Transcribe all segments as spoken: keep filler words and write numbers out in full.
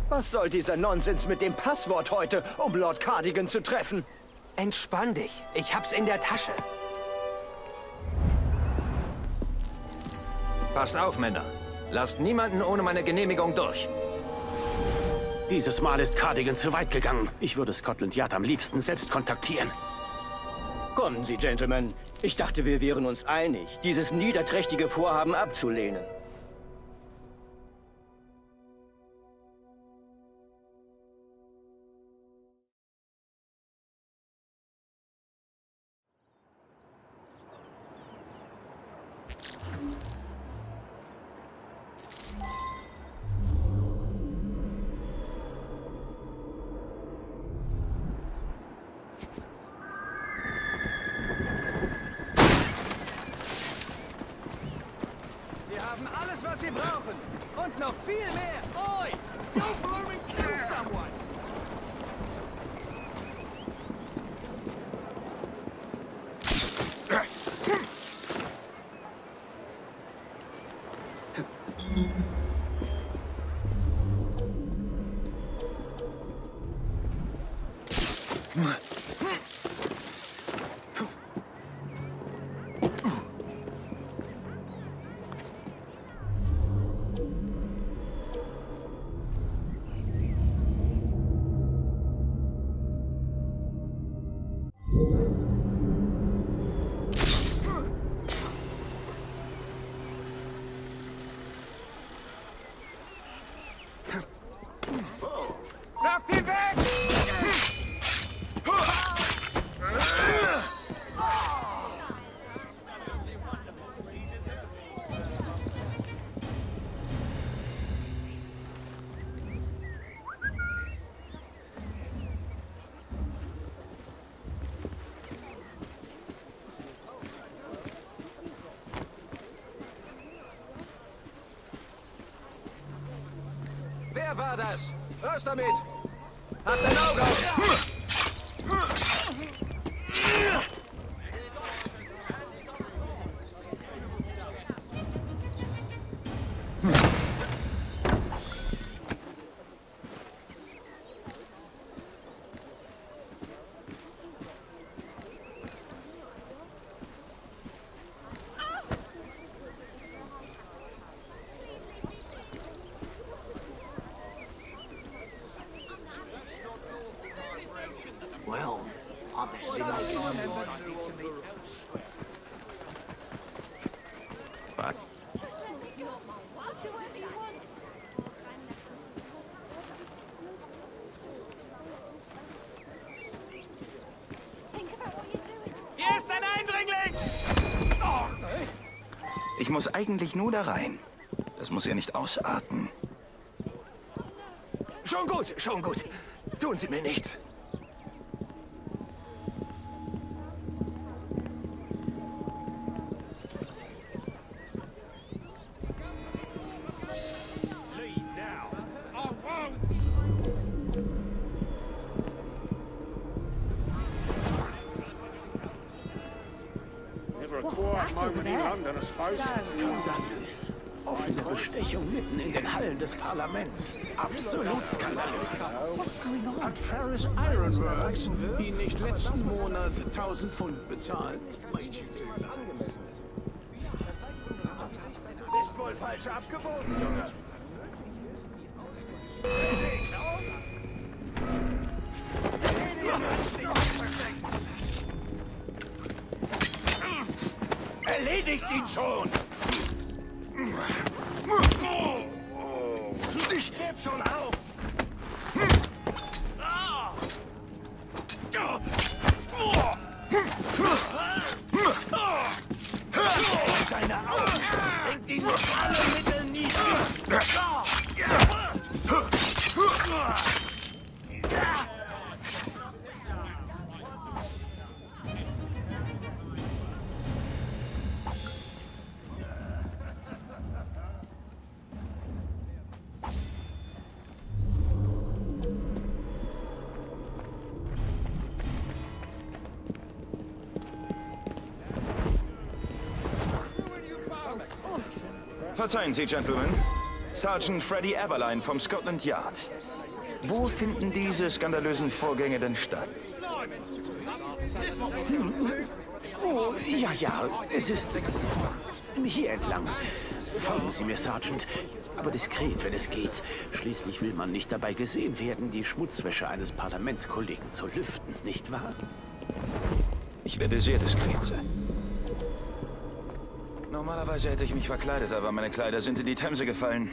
Was soll dieser Nonsens mit dem Passwort heute, um Lord Cardigan zu treffen? Entspann dich. Ich hab's in der Tasche. Passt auf, Männer. Lasst niemanden ohne meine Genehmigung durch. Dieses Mal ist Cardigan zu weit gegangen. Ich würde Scotland Yard am liebsten selbst kontaktieren. Kommen Sie, Gentlemen. Ich dachte, wir wären uns einig, dieses niederträchtige Vorhaben abzulehnen. Alles, was Sie brauchen. Und noch viel mehr. Oi! Don't blooming kill someone! Werft ihn weg! Wer war das? Raus damit! Habt ein Auge auf! Well, obviously not. Was? Hier ist ein Eindringling! Ich muss eigentlich nur da rein. Das muss ja nicht ausarten. Schon gut, schon gut. Tun Sie mir nichts. Skandalös. Offene Bestechung mitten in den Hallen des Parlaments. Absolut skandalös. Hat Ferris Ironworks ihn nicht letzten Monat tausend Pfund bezahlt? Ist wohl falsch abgebogen, Junge. Erledigt ihn schon! Ich geb schon auf! Deine Augen! Bringt ihn mit allen Mitteln nieder! Verzeihen Sie, Gentlemen. Sergeant Freddy Eberlein vom Scotland Yard. Wo finden diese skandalösen Vorgänge denn statt? Hm. Oh, ja, ja, es ist hier entlang. Folgen Sie mir, Sergeant. Aber diskret, wenn es geht. Schließlich will man nicht dabei gesehen werden, die Schmutzwäsche eines Parlamentskollegen zu lüften, nicht wahr? Ich werde sehr diskret sein. Normalerweise hätte ich mich verkleidet, aber meine Kleider sind in die Themse gefallen.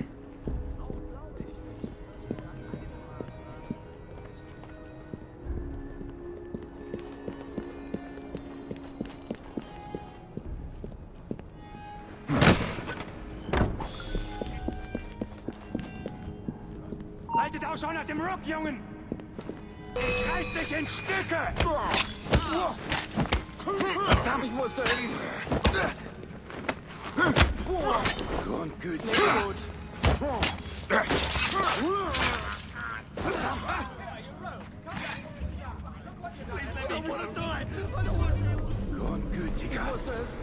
Haltet Ausschau nach dem Rock, Jungen! Ich reiß dich in Stücke! Verdammt, ich wusste es! Grundgütig gut! Grundgütiger! Ich wusste es!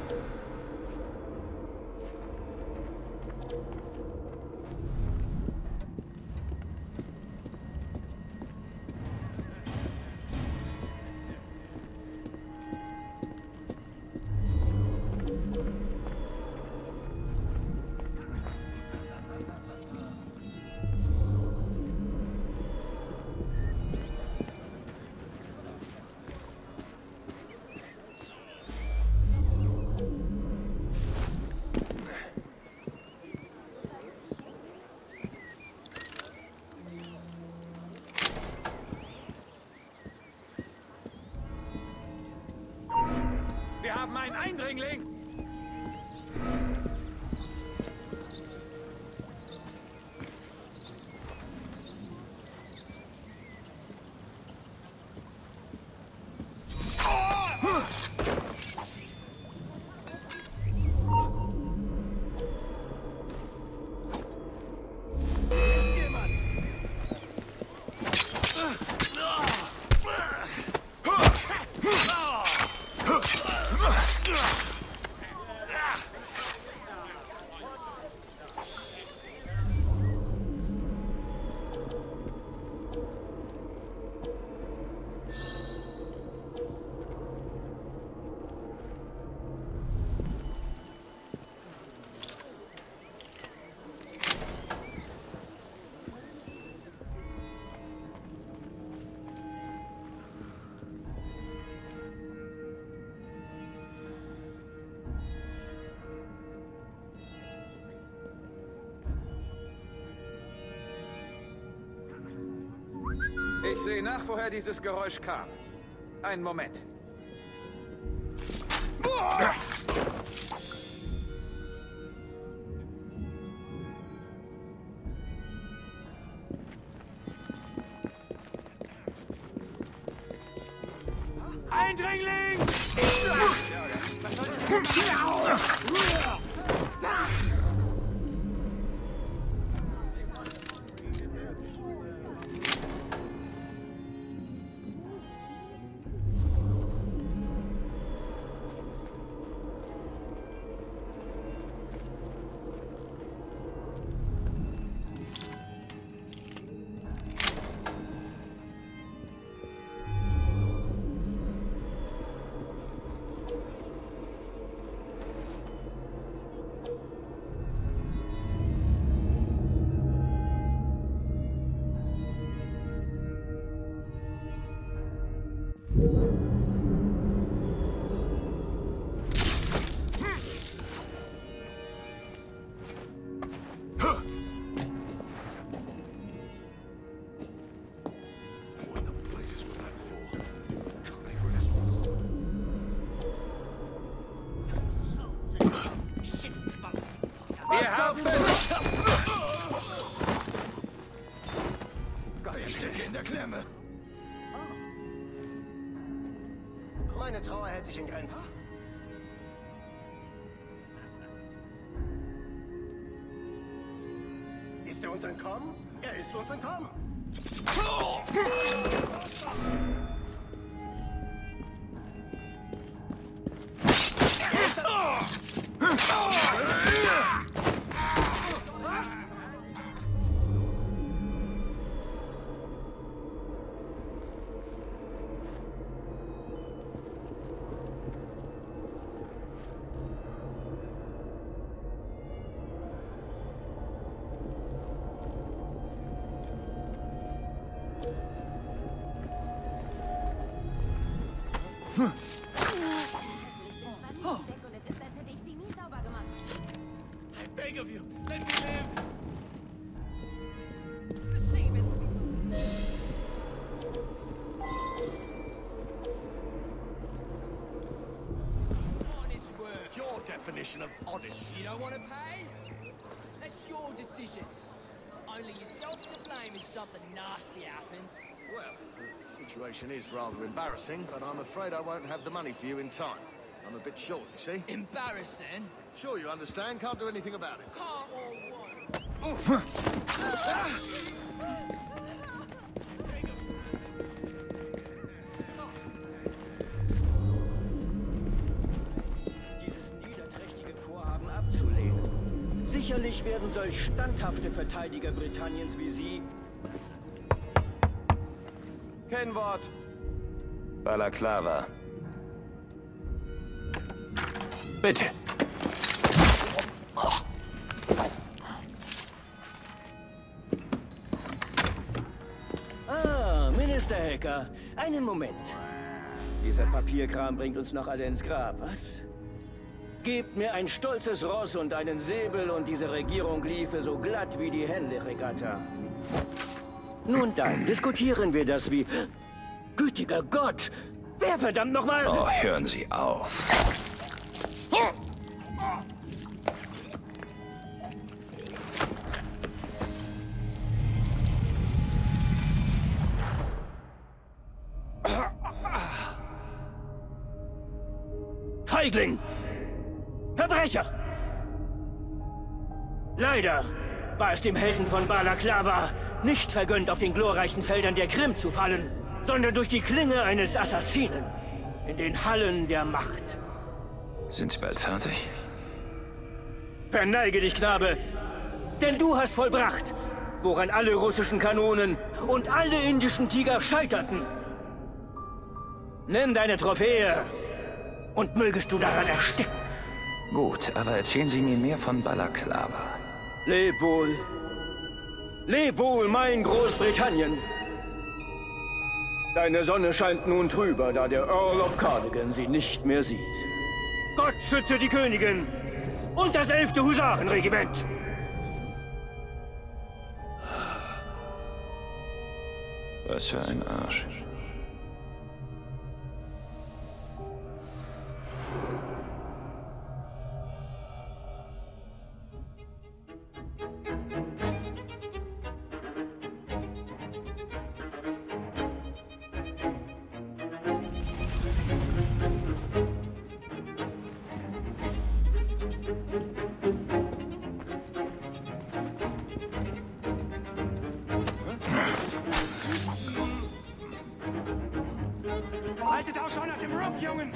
Wir haben einen Eindringling! Ich sehe nach, woher dieses Geräusch kam. Einen Moment. Eindringling! Wir haben es! Stecke in der Klemme. Meine Trauer hält sich in Grenzen. Ist er uns entkommen? Er ist uns entkommen. Hm. Oh. Und es ist, als hätte ich sie nie sauber gemacht. I beg of you, let me live. Honest work. Your definition of honest. You don't want to pay? That's your decision. Only yourself to blame if something nasty happens. Well, the situation is rather embarrassing, but I'm afraid I won't have the money for you in time. I'm a bit short, you see? Embarrassing? Sure you understand, can't do anything about it. Can't or what? Dieses niederträchtige Vorhaben abzulehnen. Sicherlich werden solch standhafte Verteidiger Britanniens wie Sie... Kennwort. Balaklava. Bitte. Ah, Minister Hacker. Einen Moment. Dieser Papierkram bringt uns noch alle ins Grab, was? Gebt mir ein stolzes Ross und einen Säbel und diese Regierung liefe so glatt wie die Hände-Regatta. Nun dann, diskutieren wir das wie... Gütiger Gott! Wer verdammt nochmal... Oh, hören Sie auf. Feigling! Verbrecher! Leider war es dem Helden von Balaklava nicht vergönnt, auf den glorreichen Feldern der Krim zu fallen, sondern durch die Klinge eines Assassinen in den Hallen der Macht. Sind Sie bald fertig? Verneige dich, Knabe, denn du hast vollbracht, woran alle russischen Kanonen und alle indischen Tiger scheiterten. Nimm deine Trophäe und mögest du daran ersticken. Gut, aber erzählen Sie mir mehr von Balaklava. Leb wohl. Leb wohl, mein Großbritannien. Deine Sonne scheint nun trüber, da der Earl of Cardigan sie nicht mehr sieht. Gott schütze die Königin und das elfte Husarenregiment. Was für ein Arsch. Haltet Ausschau nach dem Rock, Jungen!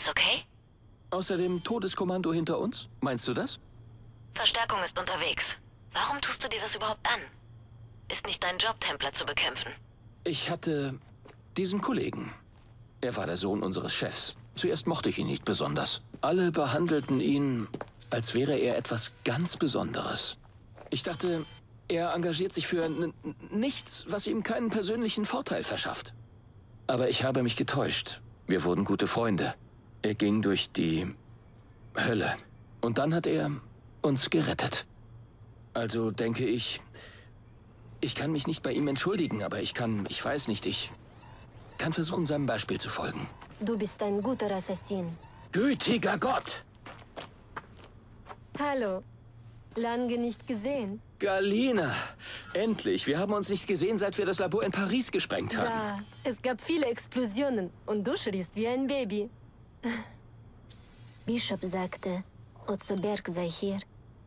alles okay? Außer dem Todeskommando hinter uns? Meinst du das? Verstärkung ist unterwegs. Warum tust du dir das überhaupt an? Ist nicht dein Job, Templer zu bekämpfen? Ich hatte diesen Kollegen. Er war der Sohn unseres Chefs. Zuerst mochte ich ihn nicht besonders. Alle behandelten ihn, als wäre er etwas ganz Besonderes. Ich dachte, er engagiert sich für n- nichts, was ihm keinen persönlichen Vorteil verschafft. Aber ich habe mich getäuscht. Wir wurden gute Freunde. Er ging durch die Hölle. Und dann hat er uns gerettet. Also denke ich, ich kann mich nicht bei ihm entschuldigen, aber ich kann, ich weiß nicht, ich kann versuchen, seinem Beispiel zu folgen. Du bist ein guter Assassin. Gütiger Gott! Hallo. Lange nicht gesehen. Galina! Endlich! Wir haben uns nicht gesehen, seit wir das Labor in Paris gesprengt haben. Ja, es gab viele Explosionen und du schriest wie ein Baby. Bishop sagte, Otto Berg sei hier.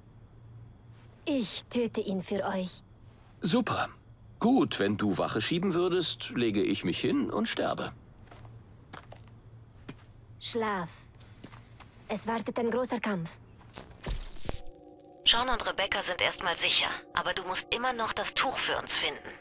Ich töte ihn für euch. Super. Gut, wenn du Wache schieben würdest, lege ich mich hin und sterbe. Schlaf. Es wartet ein großer Kampf. Sean und Rebecca sind erstmal sicher, aber du musst immer noch das Tuch für uns finden.